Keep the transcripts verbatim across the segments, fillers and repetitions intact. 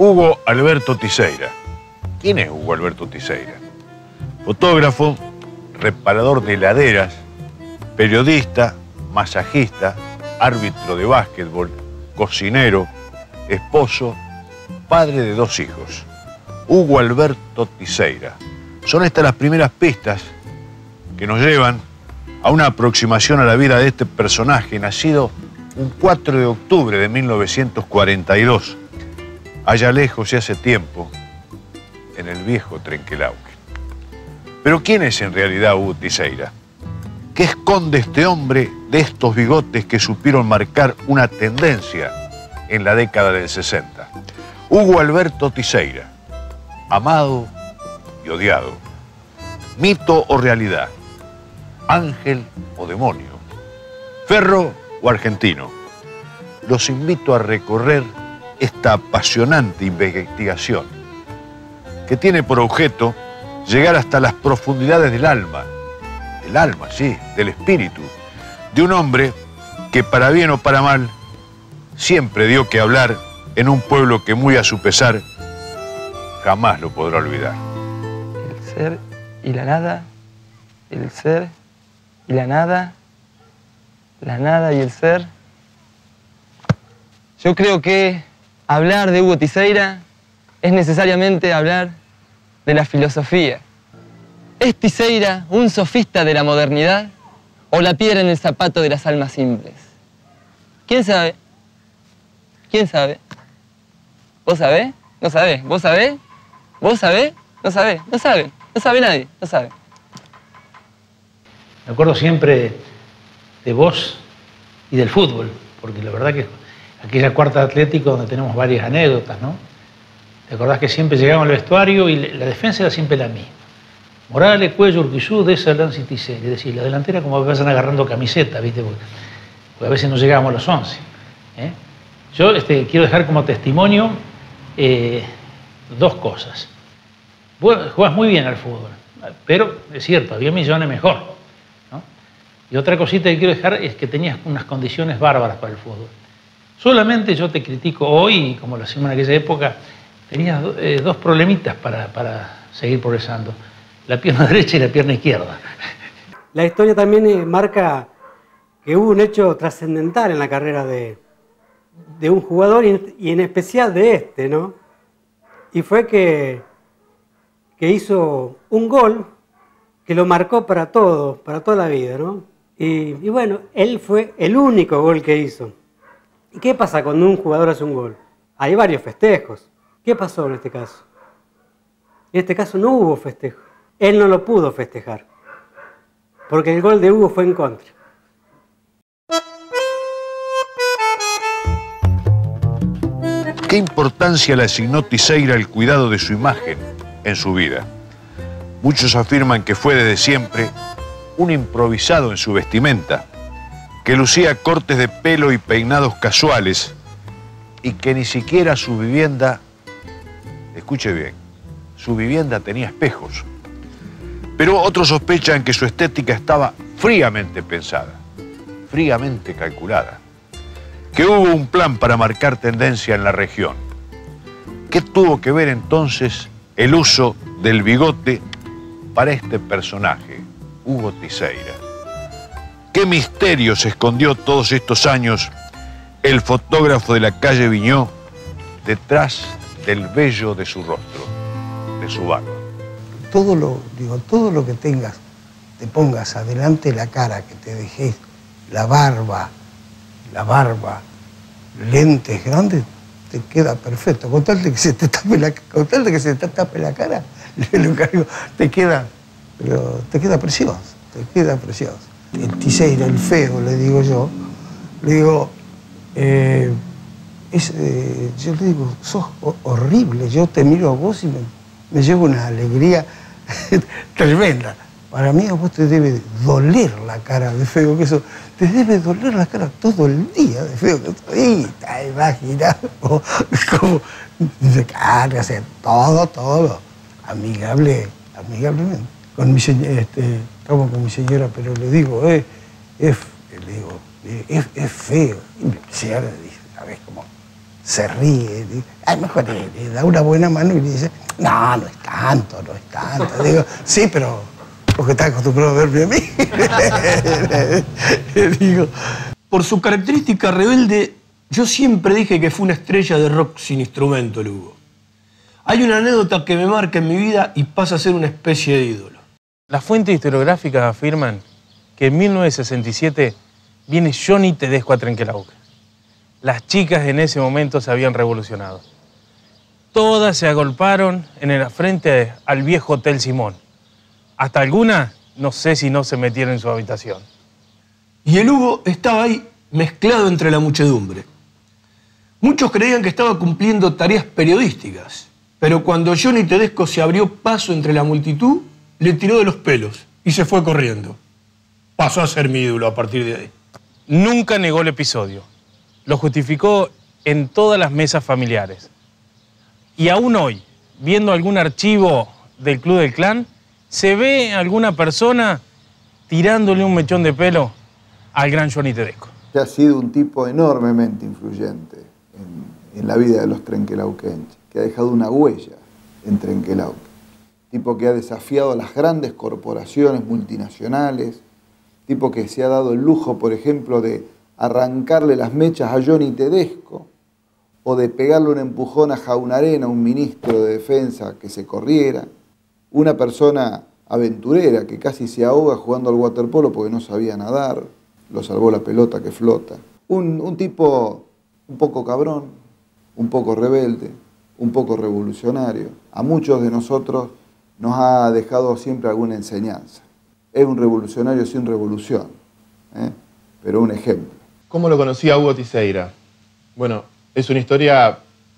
Hugo Alberto Teixeira. ¿Quién es Hugo Alberto Teixeira? Fotógrafo, reparador de heladeras, periodista, masajista, árbitro de básquetbol, cocinero, esposo, padre de dos hijos. Hugo Alberto Teixeira. Son estas las primeras pistas que nos llevan a una aproximación a la vida de este personaje, nacido un cuatro de octubre de mil novecientos cuarenta y dos, allá lejos y hace tiempo, en el viejo Trenquelauquen. Pero ¿quién es en realidad Hugo Teixeira? ¿Qué esconde este hombre de estos bigotes que supieron marcar una tendencia en la década del sesenta? Hugo Alberto Teixeira, amado y odiado, mito o realidad, ángel o demonio, ferro o argentino. Los invito a recorrer esta apasionante investigación que tiene por objeto llegar hasta las profundidades del alma, del alma, sí, del espíritu, de un hombre que para bien o para mal siempre dio que hablar en un pueblo que muy a su pesar jamás lo podrá olvidar. El ser y la nada, el ser y la nada, la nada y el ser. Yo creo que hablar de Hugo Teixeira es necesariamente hablar de la filosofía. ¿Es Teixeira un sofista de la modernidad o la piedra en el zapato de las almas simples? ¿Quién sabe? ¿Quién sabe? ¿Vos sabés? ¿No sabés? ¿Vos sabés? ¿Vos sabés? ¿No sabés? No sabe. No sabe nadie. No sabe. Me acuerdo siempre de vos y del fútbol, porque la verdad que aquella cuarta Atlético donde tenemos varias anécdotas, ¿no? ¿Te acordás que siempre llegábamos al vestuario y la defensa era siempre la misma? Morales, Cuello, Urquizú, Deza, Lanz y Teixeira. Es decir, la delantera como que vayan agarrando camiseta, ¿viste? Porque, porque a veces no llegábamos a los once. ¿eh? Yo este, quiero dejar como testimonio eh, dos cosas. Vos jugás muy bien al fútbol, pero es cierto, había millones mejor, ¿no? Y otra cosita que quiero dejar es que tenías unas condiciones bárbaras para el fútbol. Solamente yo te critico hoy, como lo hacíamos en aquella época, tenías eh, dos problemitas para, para seguir progresando. La pierna derecha y la pierna izquierda. La historia también eh, marca que hubo un hecho trascendental en la carrera de, de un jugador y, y en especial de este, ¿no? Y fue que, que hizo un gol que lo marcó para todo, para toda la vida, ¿no? Y, y bueno, él fue el único gol que hizo. ¿Y qué pasa cuando un jugador hace un gol? Hay varios festejos. ¿Qué pasó en este caso? En este caso no hubo festejo. Él no lo pudo festejar, porque el gol de Hugo fue en contra. ¿Qué importancia le asignó Teixeira al cuidado de su imagen en su vida? Muchos afirman que fue desde siempre un improvisado en su vestimenta, que lucía cortes de pelo y peinados casuales y que ni siquiera su vivienda, escuche bien, su vivienda tenía espejos. Pero otros sospechan que su estética estaba fríamente pensada, fríamente calculada, que hubo un plan para marcar tendencia en la región. ¿Qué tuvo que ver entonces el uso del bigote para este personaje, Hugo Teixeira? ¿Qué misterio se escondió todos estos años el fotógrafo de la calle Viñó detrás del vello de su rostro, de su barba? Todo lo, digo, todo lo que tengas, te pongas adelante la cara, que te dejes la barba, la barba, lentes grandes, te queda perfecto. Con tal de que se te tape la, con tal de que se te tape la cara, lo cargo, te queda, pero te queda precioso, te queda precioso. El Teixeira, el feo, le digo yo, le digo, eh, es, eh, yo le digo, sos horrible, yo te miro a vos y me, me llevo una alegría tremenda. Para mí a vos te debe doler la cara de feo que eso, te debe doler la cara todo el día de feo que eso. Y te imaginas como, como se carga, hacer todo, todo, amigable, amigablemente. Con mi señora, este, estamos con mi señora, pero le digo, eh, es, le digo, es, es feo. Y mi señora dice, ¿sabes cómo? se ríe. A lo mejor le, le da una buena mano y le dice, no, no es tanto, no es tanto. Digo, sí, pero porque estás acostumbrado a verme a mí. Le digo. Por su característica rebelde, yo siempre dije que fue una estrella de rock sin instrumento, el Hugo. Hay una anécdota que me marca en mi vida y pasa a ser una especie de ídolo. Las fuentes historiográficas afirman que en mil novecientos sesenta y siete viene Johnny Tedesco a Trenquelauquen. Las chicas en ese momento se habían revolucionado. Todas se agolparon en el frente al viejo Hotel Simón. Hasta algunas, no sé si no se metieron en su habitación. Y el Hugo estaba ahí, mezclado entre la muchedumbre. Muchos creían que estaba cumpliendo tareas periodísticas, pero cuando Johnny Tedesco se abrió paso entre la multitud, le tiró de los pelos y se fue corriendo. Pasó a ser mi ídolo a partir de ahí. Nunca negó el episodio. Lo justificó en todas las mesas familiares. Y aún hoy, viendo algún archivo del Club del Clan, se ve alguna persona tirándole un mechón de pelo al gran Johnny Tedesco. Ha sido un tipo enormemente influyente en, en la vida de los trenquelauquenses, que ha dejado una huella en Trenquelauquen. Tipo que ha desafiado a las grandes corporaciones multinacionales, tipo que se ha dado el lujo, por ejemplo, de arrancarle las mechas a Johnny Tedesco o de pegarle un empujón a Jaunarena, un ministro de defensa, que se corriera. Una persona aventurera que casi se ahoga jugando al waterpolo porque no sabía nadar, lo salvó la pelota que flota. Un, un tipo un poco cabrón, un poco rebelde, un poco revolucionario. A muchos de nosotros nos ha dejado siempre alguna enseñanza. Es un revolucionario sin revolución, ¿eh? Pero un ejemplo. ¿Cómo lo conocí a Hugo Teixeira? Bueno, es una historia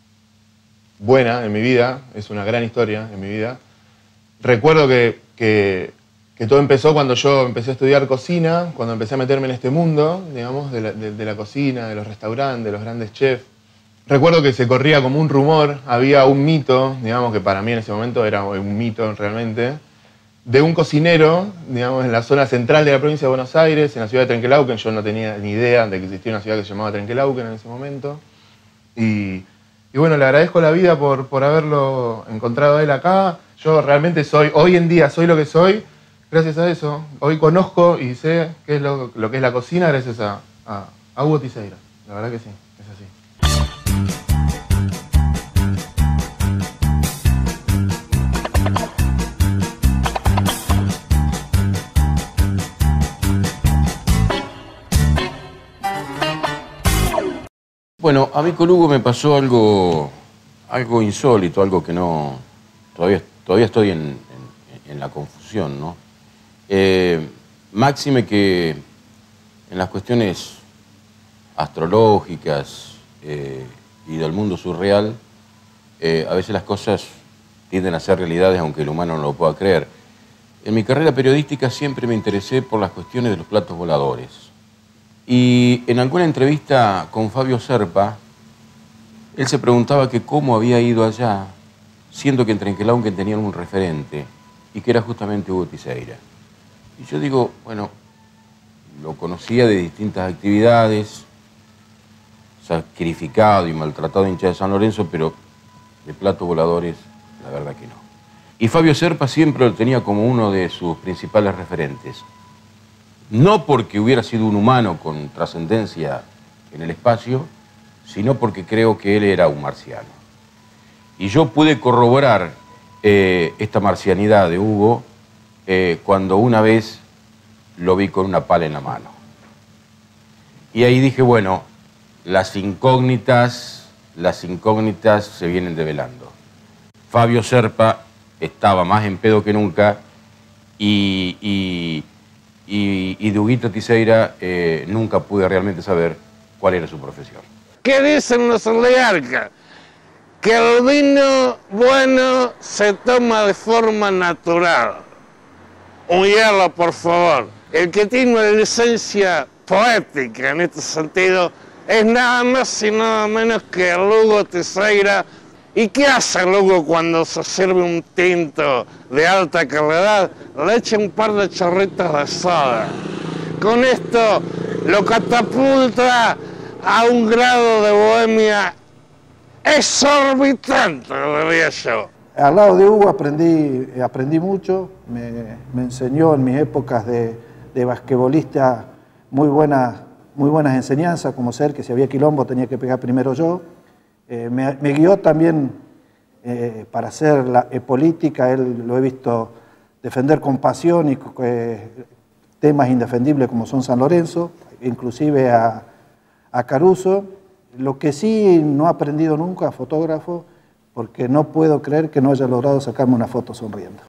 buena en mi vida, es una gran historia en mi vida. Recuerdo que, que, que todo empezó cuando yo empecé a estudiar cocina, cuando empecé a meterme en este mundo, digamos, de la, de, de la cocina, de los restaurantes, de los grandes chefs. Recuerdo que se corría como un rumor, había un mito, digamos que para mí en ese momento era un mito realmente, de un cocinero, digamos, en la zona central de la provincia de Buenos Aires, en la ciudad de Trenquelauquen. Yo no tenía ni idea de que existía una ciudad que se llamaba Trenquelauquen en ese momento. Y, y bueno, le agradezco la vida por, por haberlo encontrado a él acá. Yo realmente soy, hoy en día soy lo que soy, gracias a eso. Hoy conozco y sé qué es lo, lo que es la cocina gracias a, a, a Hugo Teixeira. La verdad que sí, es así. Bueno, a mí con Hugo me pasó algo, algo insólito, algo que no... Todavía, todavía estoy en, en, en la confusión, ¿no? Eh, máxime que en las cuestiones astrológicas eh, y del mundo surreal, eh, a veces las cosas tienden a ser realidades aunque el humano no lo pueda creer. En mi carrera periodística siempre me interesé por las cuestiones de los platos voladores. Y en alguna entrevista con Fabio Serpa, él se preguntaba que cómo había ido allá, siendo que en Trenquelauquen tenían un referente, y que era justamente Hugo Teixeira. Y yo digo, bueno, lo conocía de distintas actividades, sacrificado y maltratado hincha de San Lorenzo, pero de platos voladores, la verdad que no. Y Fabio Serpa siempre lo tenía como uno de sus principales referentes. No porque hubiera sido un humano con trascendencia en el espacio, sino porque creo que él era un marciano. Y yo pude corroborar eh, esta marcianidad de Hugo eh, cuando una vez lo vi con una pala en la mano. Y ahí dije, bueno, las incógnitas, las incógnitas se vienen develando. Fabio Serpa estaba más en pedo que nunca y... y Y, y de Huguito Teixeira eh, nunca pude realmente saber cuál era su profesión. ¿Qué dicen los oligarcas? Que el vino bueno se toma de forma natural. Un hielo, por favor. El que tiene una licencia poética en este sentido es nada más y nada menos que el Hugo Teixeira. ¿Y qué hace el Hugo cuando se sirve un tinto de alta calidad? Le echa un par de chorritos de soda. Con esto lo catapulta a un grado de bohemia exorbitante, diría yo. Al lado de Hugo aprendí, aprendí mucho, me, me enseñó en mis épocas de, de basquetbolista muy, buena, muy buenas enseñanzas, como ser que si había quilombo tenía que pegar primero yo. Eh, me, me guió también eh, para hacer la eh, política, él lo he visto defender con pasión y eh, temas indefendibles como son San Lorenzo, inclusive a, a Caruso. Lo que sí no he aprendido nunca a fotógrafo, porque no puedo creer que no haya logrado sacarme una foto sonriendo.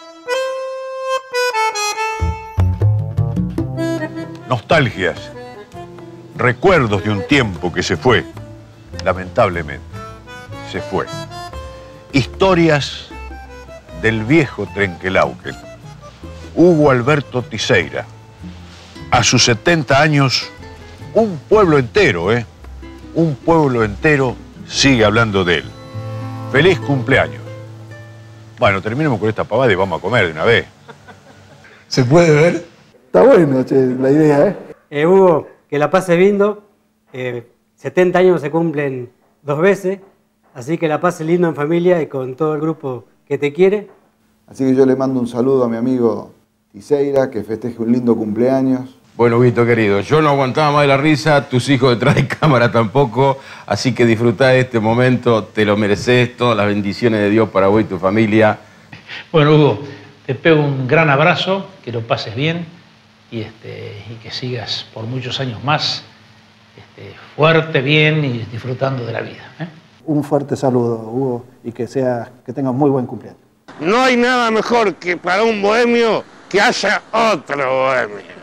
Nostalgias, recuerdos de un tiempo que se fue, lamentablemente, se fue. Historias del viejo Trenquelauquen. Hugo Alberto Teixeira. A sus setenta años, un pueblo entero, ¿eh? Un pueblo entero sigue hablando de él. ¡Feliz cumpleaños! Bueno, terminemos con esta pavada y vamos a comer de una vez. ¿Se puede ver? Está bueno, che, la idea, ¿eh? Eh, Hugo, que la pases lindo. Eh, setenta años se cumplen dos veces, así que la pases lindo en familia y con todo el grupo que te quiere. Así que yo le mando un saludo a mi amigo Teixeira, que festeje un lindo cumpleaños. Bueno, Huguito querido, yo no aguantaba más de la risa, tus hijos detrás de cámara tampoco, así que disfrutá de este momento, te lo mereces, todas las bendiciones de Dios para vos y tu familia. Bueno, Hugo, te pego un gran abrazo, que lo pases bien y, este, y que sigas por muchos años más este, fuerte, bien y disfrutando de la vida, ¿eh? Un fuerte saludo, Hugo, y que, sea, que tengas muy buen cumpleaños. No hay nada mejor que para un bohemio que haya otro bohemio.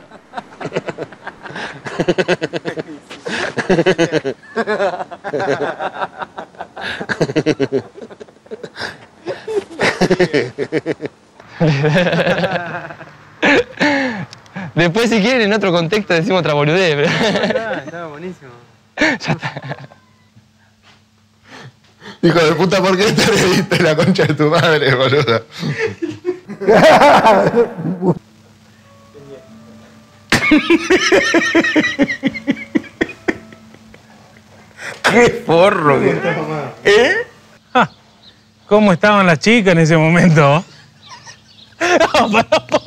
Después, si quieren, en otro contexto decimos otra boludez. Pero... Estaba, estaba buenísimo. Ya está. Hijo de puta, ¿por qué te reíste la concha de tu madre, boludo? ¡Qué forro! ¿Eh? ¿Cómo estaban las chicas en ese momento? No, pará,